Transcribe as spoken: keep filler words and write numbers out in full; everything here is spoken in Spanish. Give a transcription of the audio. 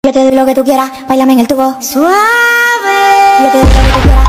Yo te doy lo que tú quieras, bailame en el tubo suave. Yo te doy lo que tú quieras.